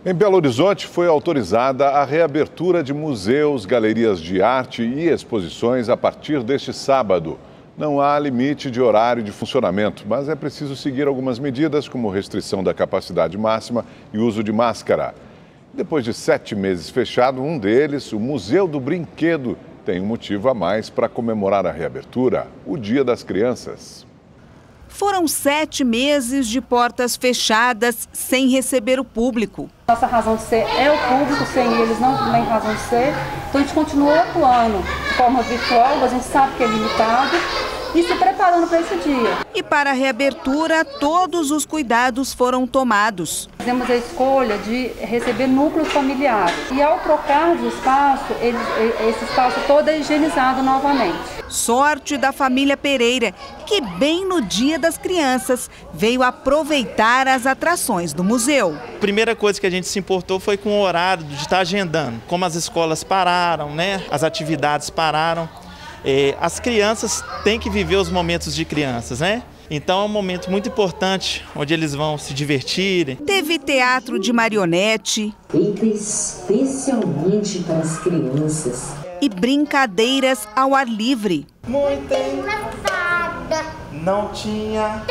Em Belo Horizonte foi autorizada a reabertura de museus, galerias de arte e exposições a partir deste sábado. Não há limite de horário de funcionamento, mas é preciso seguir algumas medidas, como restrição da capacidade máxima e uso de máscara. Depois de 7 meses fechado, um deles, o Museu do Brinquedo, tem um motivo a mais para comemorar a reabertura, o Dia das Crianças. Foram 7 meses de portas fechadas, sem receber o público. Nossa razão de ser é o público, sem eles não tem razão de ser. Então a gente continua atuando de forma virtual, a gente sabe que é limitado, e se preparando para esse dia. E para a reabertura, todos os cuidados foram tomados. Fizemos a escolha de receber núcleos familiares. E ao trocar de espaço, esse espaço todo é higienizado novamente. Sorte da família Pereira, que bem no Dia das Crianças veio aproveitar as atrações do museu. A primeira coisa que a gente se importou foi com o horário de estar agendando. Como as escolas pararam, né? As atividades pararam. As crianças têm que viver os momentos de crianças, né? Então é um momento muito importante, onde eles vão se divertirem. Teve teatro de marionete. Feita especialmente para as crianças. E brincadeiras ao ar livre. Muito engraçada. Não tinha.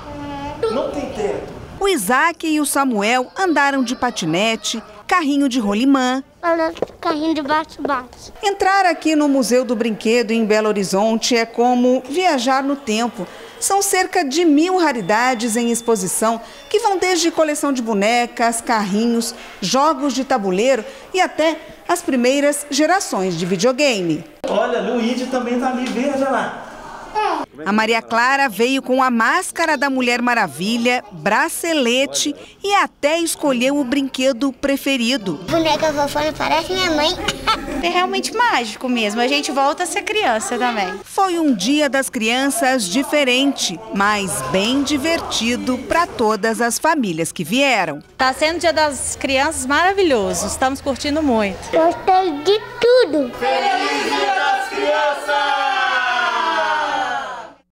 Não tem teto. O Isaac e o Samuel andaram de patinete, carrinho de rolimã. Carrinho de bate-bate. Entrar aqui no Museu do Brinquedo em Belo Horizonte é como viajar no tempo. São cerca de 1.000 raridades em exposição, que vão desde coleção de bonecas, carrinhos, jogos de tabuleiro e até as primeiras gerações de videogame. Olha, Luigi também tá ali, veja lá. A Maria Clara veio com a máscara da Mulher Maravilha, bracelete e até escolheu o brinquedo preferido. Boneca fofona parece minha mãe. É realmente mágico mesmo, a gente volta a ser criança também. Foi um Dia das Crianças diferente, mas bem divertido para todas as famílias que vieram. Tá sendo o Dia das Crianças maravilhoso, estamos curtindo muito. Gostei de tudo. Feliz Dia das Crianças!